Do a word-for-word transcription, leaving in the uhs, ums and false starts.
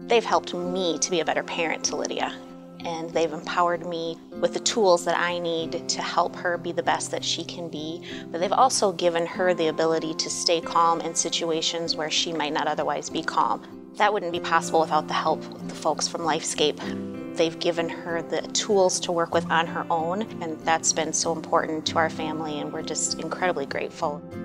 They've helped me to be a better parent to Lydia, and they've empowered me with the tools that I need to help her be the best that she can be, but they've also given her the ability to stay calm in situations where she might not otherwise be calm. That wouldn't be possible without the help of the folks from LifeScape. They've given her the tools to work with on her own, and that's been so important to our family, and we're just incredibly grateful.